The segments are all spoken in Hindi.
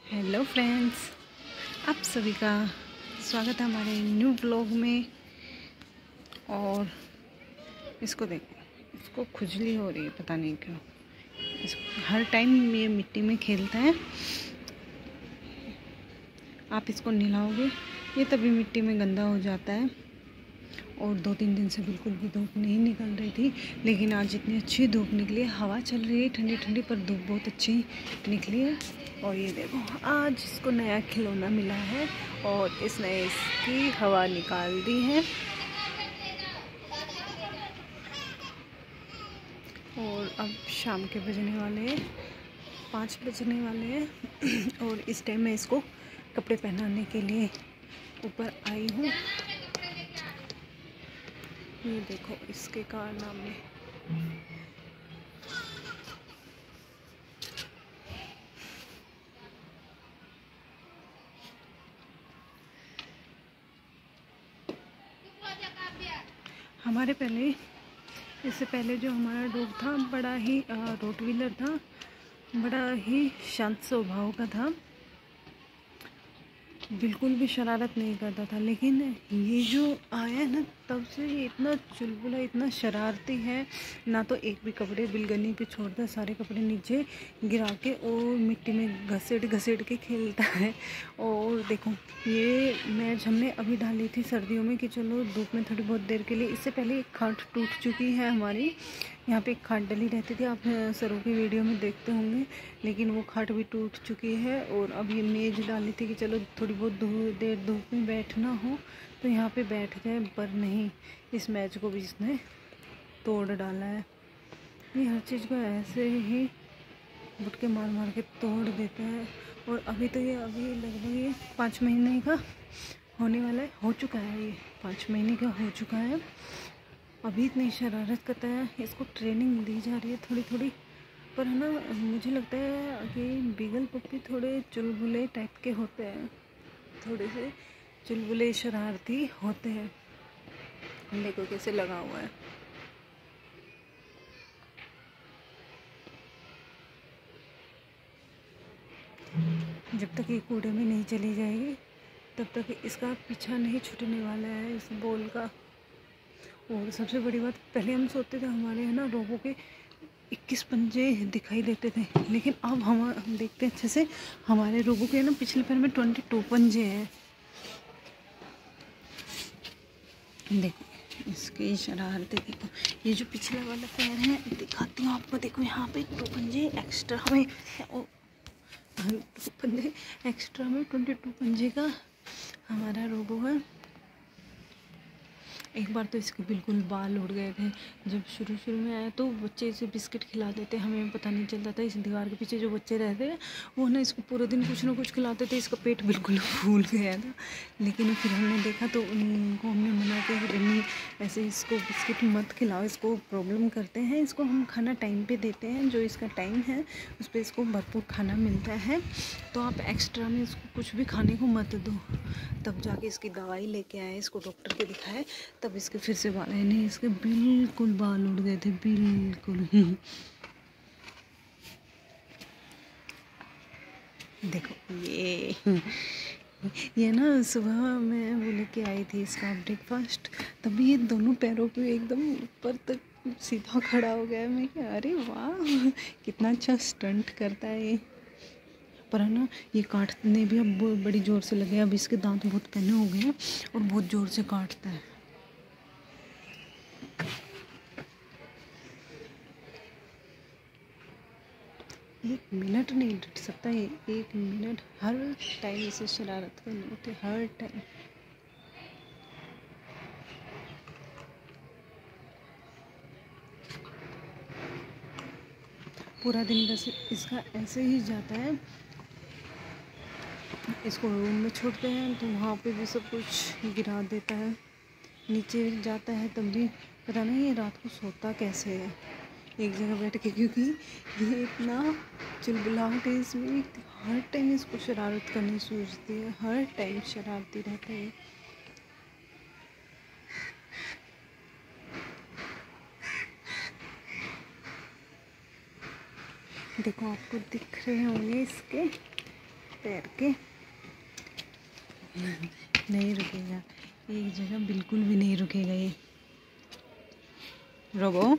हेलो फ्रेंड्स, आप सभी का स्वागत है हमारे न्यू ब्लॉग में। और इसको देखो, इसको खुजली हो रही है, पता नहीं क्यों। हर टाइम ये मिट्टी में खेलता है। आप इसको नहलाओगे ये तभी मिट्टी में गंदा हो जाता है। और 2-3 दिन से बिल्कुल भी धूप नहीं निकल रही थी, लेकिन आज इतनी अच्छी धूप निकली है। हवा चल रही है ठंडी ठंडी, पर धूप बहुत अच्छी निकली है। और ये देखो, आज इसको नया खिलौना मिला है और इसने इसकी हवा निकाल दी है। और अब शाम के बजने वाले हैं, 5 बजने वाले हैं। और इस टाइम मैं इसको कपड़े पहनाने के लिए ऊपर आई हूँ। ये देखो इसके कारनामे। हमारे पहले, इससे पहले जो हमारा डॉग था, बड़ा ही रोटवीलर था, बड़ा ही शांत स्वभाव का था, बिल्कुल भी शरारत नहीं करता था। लेकिन ये जो आया है ना, तब से ये इतना चुलबुला, इतना शरारती है। ना तो एक भी कपड़े बिलगनी पे छोड़ता है, सारे कपड़े नीचे गिरा के और मिट्टी में घसीट घसीट के खेलता है। और देखो, ये मैच हमने अभी डाली थी सर्दियों में कि चलो धूप में थोड़ी बहुत देर के लिए। इससे पहले एक खाट टूट चुकी है हमारी। यहाँ पे एक खाट डली रहती थी, आप सरों की वीडियो में देखते होंगे, लेकिन वो खाट भी टूट चुकी है। और अब ये मेज डाली थी कि चलो थोड़ी बहुत देर धूप में बैठना हो तो यहाँ पे बैठ जाए, पर नहीं, इस मैच को भी इसने तोड़ डाला है। ये हर चीज़ को ऐसे ही बुटके मार मार के तोड़ देता है। और अभी तो ये लगभग ये 5 महीने का होने वाला है, हो चुका है, ये 5 महीने का हो चुका है। अभी इतनी शरारत करता है। इसको ट्रेनिंग दी जा रही है थोड़ी थोड़ी, पर है ना, मुझे लगता है कि बीगल पप्पी थोड़े चुलबुले टाइप के होते हैं, थोड़े से चुलबुले शरारती होते हैं। देखो कैसे लगा हुआ है। जब तक ये कूड़े में नहीं चली जाएगी तब तक इसका पीछा नहीं छूटने वाला है इस बॉल का। और सबसे बड़ी बात, पहले हम सोचते थे हमारे है ना रोबो के 21 पंजे दिखाई देते थे, लेकिन अब हम देखते हैं अच्छे से, हमारे रोबो के ना पिछले पैर में 22 पंजे हैं। देखो इसकी शरारतें देखो। ये जो पिछला वाला पैर है, दिखाती हूँ आपको। देखो यहाँ पे 2 पंजे एक्स्ट्रा में, 2 पंजे एक्स्ट्रा में 22 पंजे का हमारा रोबो है। एक बार तो इसके बिल्कुल बाल उड़ गए थे। जब शुरू में आया तो बच्चे इसे बिस्किट खिला देते, हमें पता नहीं चलता था। इस दीवार के पीछे जो बच्चे रहते हैं वो ना इसको पूरे दिन कुछ ना कुछ खिलाते थे। इसका पेट बिल्कुल फूल गया था, लेकिन फिर हमने देखा तो उनको हमने मना किया कि नहीं, ऐसे इसको बिस्किट मत खिलाओ, इसको प्रॉब्लम करते हैं। इसको हम खाना टाइम पर देते हैं, जो इसका टाइम है उस पर इसको भरपूर खाना मिलता है, तो आप एक्स्ट्रा में इसको कुछ भी खाने को मत दो। तब जाके इसकी दवाई लेके आए, इसको डॉक्टर के दिखाए, तब इसके फिर से बाल आए। नहीं, इसके बिल्कुल बाल उड़ गए थे, बिल्कुल। देखो ये ना, सुबह मैं वो लेके आई थी इसका ब्रेकफास्ट, तभी ये दोनों पैरों पे एकदम ऊपर तक सीधा खड़ा हो गया। मैं क्या, अरे वाह, कितना अच्छा स्टंट करता है ये। पर है ना, ये काटने भी अब बड़ी ज़ोर से लगे। अब इसके दांत बहुत पहने हो गए हैं और बहुत ज़ोर से काटता है। 1 मिनट नहीं डट सकता ये, 1 मिनट। हर टाइम इसे शरारत करनी होती है, हर टाइम। पूरा दिन बस इसका ऐसे ही जाता है। इसको रूम में छोड़ते हैं तो वहाँ पे भी सब कुछ गिरा देता है। नीचे जाता है तब भी पता नहीं ये रात को सोता कैसे है एक जगह बैठ के, क्योंकि ये इतना चुलबुलाहट है इसमें। हर टाइम इसको शरारत करनी सूझती है, हर टाइम शरारती रहता है। देखो आपको दिख रहे होंगे इसके तैर के नहीं रुकेगा, एक जगह बिल्कुल भी नहीं रुकेगा ये। रोबो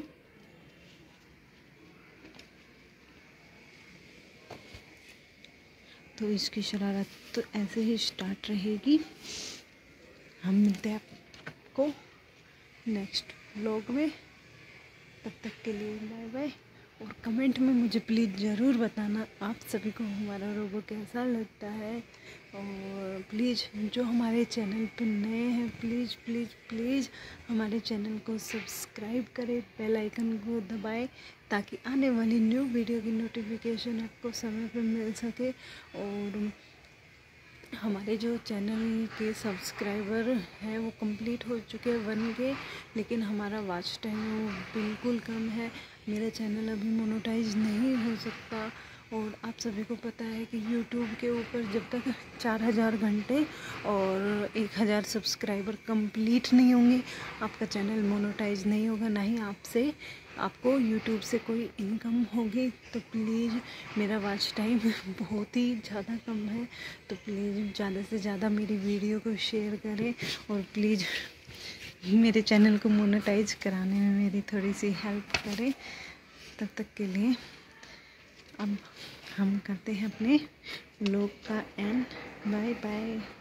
तो इसकी शरारत तो ऐसे ही स्टार्ट रहेगी। हम मिलते हैं आपको नेक्स्ट व्लॉग में, तब तक के लिए बाय बाय। और कमेंट में मुझे प्लीज़ ज़रूर बताना आप सभी को हमारा रोबो कैसा लगता है। और प्लीज़ जो हमारे चैनल पर नए हैं प्लीज़ प्लीज़ प्लीज़ हमारे चैनल को सब्सक्राइब करें, बेल आइकन को दबाएं ताकि आने वाली न्यू वीडियो की नोटिफिकेशन आपको समय पर मिल सके। और हमारे जो चैनल के सब्सक्राइबर हैं वो कंप्लीट हो चुके हैं 1 के, लेकिन हमारा वॉच टाइम वो बिल्कुल कम है। मेरा चैनल अभी मोनेटाइज नहीं हो सकता। और आप सभी को पता है कि यूट्यूब के ऊपर जब तक 4000 घंटे और 1000 सब्सक्राइबर कंप्लीट नहीं होंगे आपका चैनल मोनेटाइज नहीं होगा, ना ही आपको यूट्यूब से कोई इनकम होगी। तो प्लीज़, मेरा वॉच टाइम बहुत ही ज़्यादा कम है, तो प्लीज़ ज़्यादा से ज़्यादा मेरी वीडियो को शेयर करें और प्लीज़ मेरे चैनल को मोनेटाइज कराने में मेरी थोड़ी सी हेल्प करें। तब तक के लिए अब हम करते हैं अपने व्लॉग का एंड। Bye bye.